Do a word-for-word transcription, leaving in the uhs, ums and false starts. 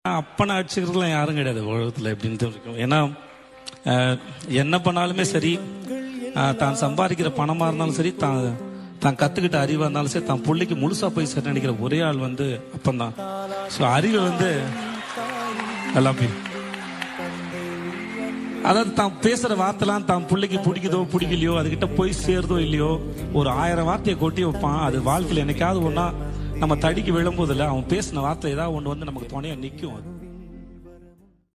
அப்பனை அடிச்சுக்கிறதுலாம் யாரும் கிடையாது உலகத்தில் எப்படின்னு இருக்கும். ஏன்னா என்ன பண்ணாலுமே சரி, தான் சம்பாதிக்கிற பணமா இருந்தாலும் சரி, தான் தான் கத்துக்கிட்ட அறிவா இருந்தாலும் சரி, தான் பிள்ளைக்கு முழுசா போய் சரி நினைக்கிற ஒரே ஆள் வந்து அப்பந்தான். ஸோ அறிவை வந்து எல்லாமே, அதாவது தான் பேசுற வார்த்தைலாம் தான் பிள்ளைக்கு பிடிக்குதோ பிடிக்கலையோ, அதுகிட்ட போய் சேருதோ இல்லையோ, ஒரு ஆயிரம் வார்த்தையை கொட்டி வைப்பான். அது வாழ்க்கையில் என்னைக்காவது ஒன்னா நம்ம தடிக்கு விழும்போதில்ல, அவன் பேசின வார்த்தை ஏதாவது ஒன்று வந்து நமக்கு துணையா நிற்கும்.